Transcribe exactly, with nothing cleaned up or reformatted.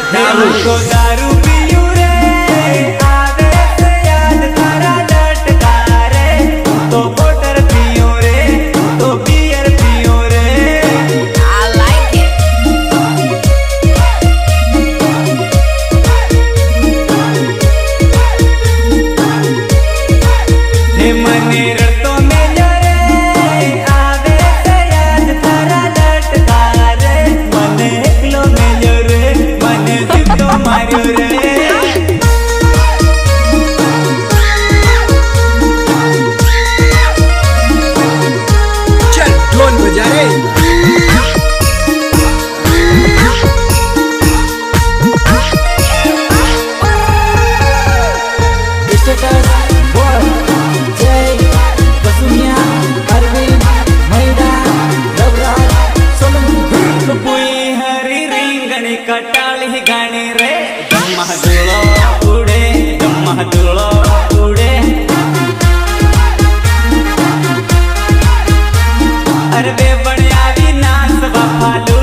दारू को दारू पियू रे, आवे से याद तारा लटकारे। तो वाटर पियो रे, तो बियर पियो रे। I like it। हे मने रतो में जरे, आवे से याद तारा लटकारे। मने एकलो में जरे, मने जितो मार्यो रे। चल ढोल बजा रे। कटाली गाने रे, दम्मा दुलो उड़े, दम्मा दुलो उड़े। अरे बे बढ़िया भी नाच बाफा।